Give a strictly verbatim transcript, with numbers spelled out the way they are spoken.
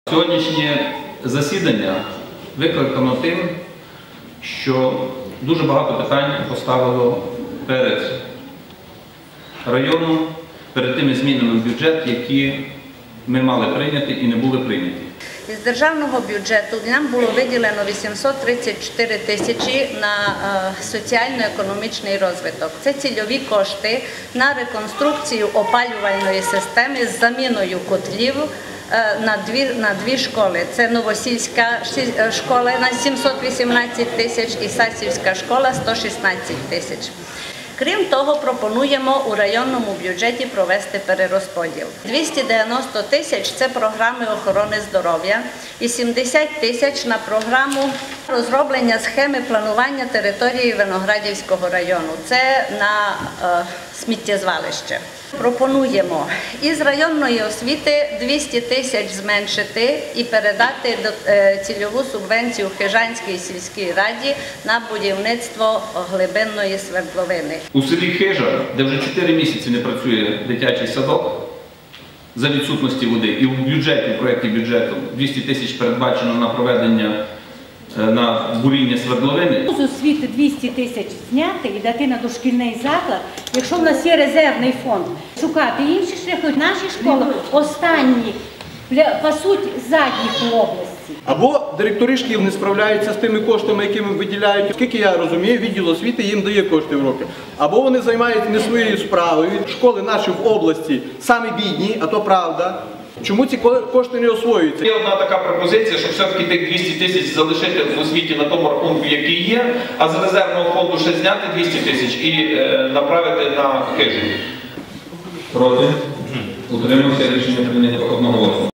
Сьогоднішнє засідання викликано тим, що дуже багато питань поставило перед районом, перед тими змінами в бюджет, які ми мали прийняти і не були прийняті. Із державного бюджету нам було виділено вісімсот тридцять чотири тисячі на соціально-економічний розвиток. Це цільові кошти на реконструкцію опалювальної системи з заміною котлів на дві, на дві школи. Це Новосільська школа на сімсот вісімнадцять тисяч і Сасівська школа сто шістнадцять тисяч. Крім того, пропонуємо у районному бюджеті провести перерозподіл. двісті дев'яносто тисяч – це програми охорони здоров'я і сімдесят тисяч на програму розроблення схеми планування території Виноградівського району. Це на е, сміттєзвалище. Пропонуємо із районної освіти двісті тисяч зменшити і передати цільову субвенцію Хижанській сільській раді на будівництво глибинної свердловини. У селі Хижа, де вже чотири місяці не працює дитячий садок за відсутності води, і в бюджеті, в проєкті бюджету двісті тисяч передбачено на проведення на буріння свердловини. З освіти двісті тисяч зняти і дати на дошкільний заклад, якщо в нас є резервний фонд, шукати інші шляхи. Наші школи останні пасуть задні по області. Або директори шкіл не справляються з тими коштами, які виділяють. Скільки я розумію, відділ освіти їм дає кошти в роки. Або вони займаються не своєю справою. Школи наші в області самі бідні, а то правда. Чому ці кошти не освоюються? Є одна така пропозиція, щоб все-таки тих двісті тисяч залишити в освіті на тому рахунку, який є, а з резервного фонду ще зняти двісті тисяч і е, направити на Хижу. Проти? Утримався, рішення прийняття одноголосно.